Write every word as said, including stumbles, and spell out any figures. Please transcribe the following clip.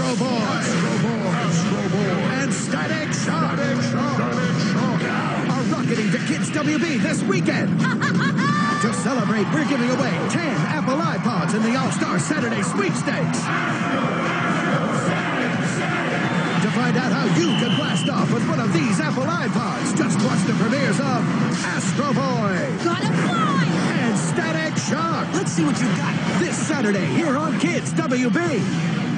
Astro Boy, Astro Boy, Astro Boy, and Static Shock, Static Shock, Static Shock are rocketing to Kids W B this weekend. To celebrate, we're giving away ten Apple iPods in the All-Star Saturday Sweepstakes. To find out how you can blast off with one of these Apple iPods, just watch the premieres of Astro Boy. Gotta fly! And Static Shock. Let's see what you got. This Saturday here on Kids W B.